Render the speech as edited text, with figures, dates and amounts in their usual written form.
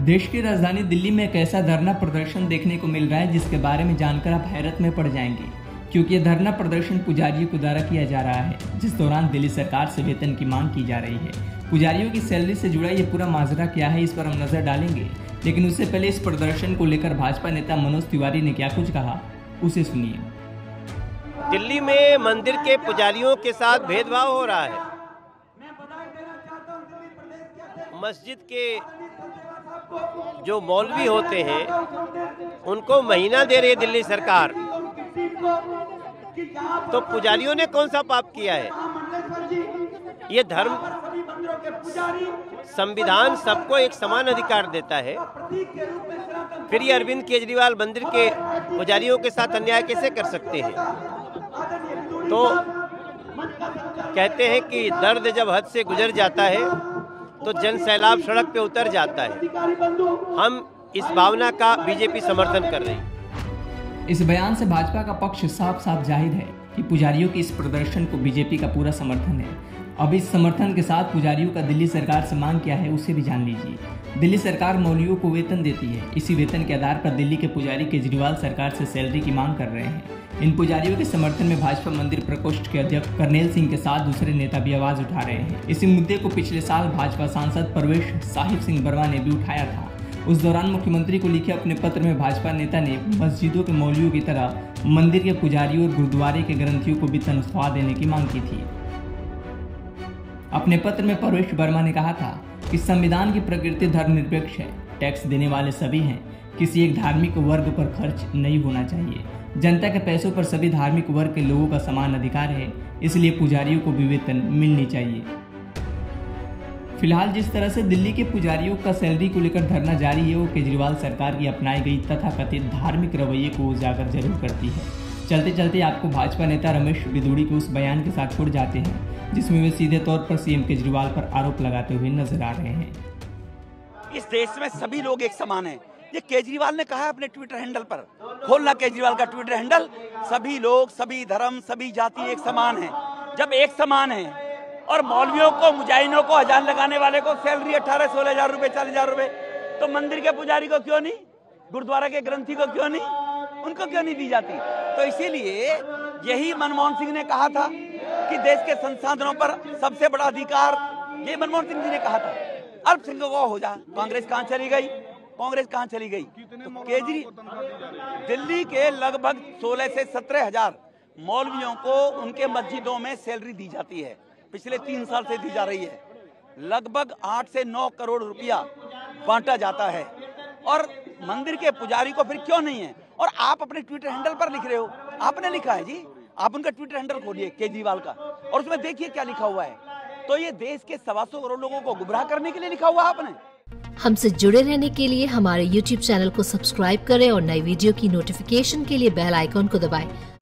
देश की राजधानी दिल्ली में एक ऐसा धरना प्रदर्शन देखने को मिल रहा है जिसके बारे में जानकर आप हैरत में पड़ जाएंगे, क्योंकि ये धरना प्रदर्शन पुजारियों के द्वारा किया जा रहा है, जिस दौरान दिल्ली सरकार से वेतन की मांग की जा रही है। पुजारियों की सैलरी से जुड़ा ये पूरा माजरा क्या है, इस पर हम नजर डालेंगे, लेकिन उससे पहले इस प्रदर्शन को लेकर भाजपा नेता मनोज तिवारी ने क्या कुछ कहा, उसे सुनिए। दिल्ली में मंदिर के पुजारियों के साथ भेदभाव हो रहा है। मस्जिद के जो मौलवी होते हैं उनको महीना दे रही है दिल्ली सरकार, तो पुजारियों ने कौन सा पाप किया है? ये धर्म संविधान सबको एक समान अधिकार देता है, फिर ये अरविंद केजरीवाल मंदिर के पुजारियों के साथ अन्याय कैसे कर सकते हैं? तो कहते हैं कि दर्द जब हद से गुजर जाता है तो जन सैलाब सड़क पे उतर जाता है। हम इस भावना का बीजेपी समर्थन कर रही है। इस बयान से भाजपा का पक्ष साफ साफ जाहिर है कि पुजारियों के इस प्रदर्शन को बीजेपी का पूरा समर्थन है। अब इस समर्थन के साथ पुजारियों का दिल्ली सरकार से मांग क्या है, उसे भी जान लीजिए। दिल्ली सरकार मौलवियों को वेतन देती है। इसी वेतन के आधार पर दिल्ली के पुजारी केजरीवाल सरकार से सैलरी की मांग कर रहे हैं। इन पुजारियों के समर्थन में भाजपा मंदिर प्रकोष्ठ के अध्यक्ष करनेल सिंह के साथ दूसरे नेता भी आवाज उठा रहे हैं। इसी मुद्दे को पिछले साल भाजपा सांसद परवेश साहिब सिंह बरवा ने भी उठाया था। उस दौरान मुख्यमंत्री को लिखे अपने पत्र में भाजपा नेता ने मस्जिदों के मौलवियों की तरह मंदिर के पुजारियों और गुरुद्वारे के ग्रंथियों को भी तनख्वाह देने की मांग की थी। अपने पत्र में परवेश वर्मा ने कहा था कि संविधान की प्रकृति धर्मनिरपेक्ष है, टैक्स देने वाले सभी हैं, किसी एक धार्मिक वर्ग पर खर्च नहीं होना चाहिए। जनता के पैसों पर सभी धार्मिक वर्ग के लोगों का समान अधिकार है, इसलिए पुजारियों को भी वेतन मिलनी चाहिए। फिलहाल जिस तरह से दिल्ली के पुजारियों का सैलरी को लेकर धरना जारी है, वो केजरीवाल सरकार की अपनाई गई तथाकथित धार्मिक रवैये को उजागर जरूर करती है। चलते चलते आपको भाजपा नेता रमेश बिदूड़ी के उस बयान के साथ छोड़ जाते हैं जिसमें वे सीधे तौर पर सीएम केजरीवाल पर आरोप लगाते हुए नजर आ रहे हैं। इस देश में सभी लोग एक समान हैं। ये केजरीवाल ने कहा है अपने ट्विटर हैंडल पर, खोलना केजरीवाल का ट्विटर हैंडल, सभी लोग, सभी धर्म, सभी जाति एक समान है। जब एक समान है और मौलवियों को, मुजाहिदों को, अजान लगाने वाले को सैलरी 18-16 हजार रुपए, 40 हजार रुपए, तो मंदिर के पुजारी को क्यों नहीं, गुरुद्वारा के ग्रंथी को क्यों नहीं, उनको क्यों नहीं दी जाती? तो इसीलिए यही मनमोहन सिंह ने कहा था कि देश के संसाधनों पर सबसे बड़ा अधिकार, ये मनमोहन सिंह जी ने कहा था। अल्पसंख्यकों को हो जा, कांग्रेस कहाँ चली गई? कांग्रेस कहाँ चली गई? तो दिल्ली के लगभग 16 से 17 हजार मौलवियों को उनके मस्जिदों में सैलरी दी जाती है, पिछले 3 साल से दी जा रही है। लगभग 8 से 9 करोड़ रुपया बांटा जाता है, और मंदिर के पुजारी को फिर क्यों नहीं है? और आप अपने ट्विटर हैंडल पर लिख रहे हो, आपने लिखा है जी, आप उनका ट्विटर हैंडल खोलिए केजरीवाल का, और उसमें देखिए क्या लिखा हुआ है। तो ये देश के 125 करोड़ लोगों को गुमराह करने के लिए लिखा हुआ आपने। हमसे जुड़े रहने के लिए हमारे YouTube चैनल को सब्सक्राइब करें और नई वीडियो की नोटिफिकेशन के लिए बेल आइकॉन को दबाएं।